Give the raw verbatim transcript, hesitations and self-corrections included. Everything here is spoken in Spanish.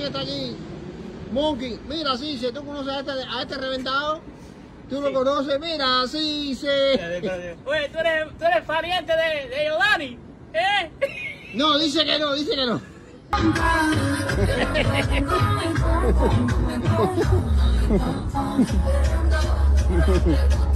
Está allí. Monkey, mira, sí, si tú conoces a este, a este reventado, tú lo conoces, mira, sí, sí. Oye, ¿tú eres, tú eres pariente de, de Giovanni, ¿eh? No, dice que no, dice que no.